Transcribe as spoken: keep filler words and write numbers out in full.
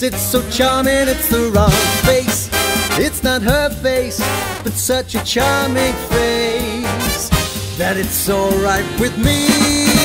it's so charming, it's the wrong face. It's not her face, but such a charming face, that it's alright with me.